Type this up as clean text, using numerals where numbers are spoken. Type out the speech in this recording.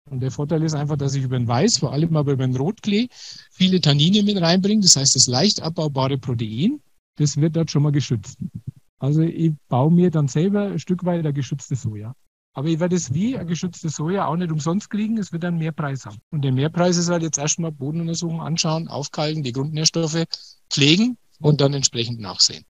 Und der Vorteil ist einfach, dass ich über den Weiß, vor allem aber über den Rotklee, viele Tannine mit reinbringe. Das heißt, das leicht abbaubare Protein, das wird dort schon mal geschützt. Also ich baue mir dann selber ein Stück weit ein geschütztes Soja. Aber ich werde es wie ein geschütztes Soja auch nicht umsonst kriegen, es wird einen Mehrpreis haben. Und der Mehrpreis ist halt jetzt erstmal Bodenuntersuchungen anschauen, aufkalken, die Grundnährstoffe pflegen und dann entsprechend nachsehen.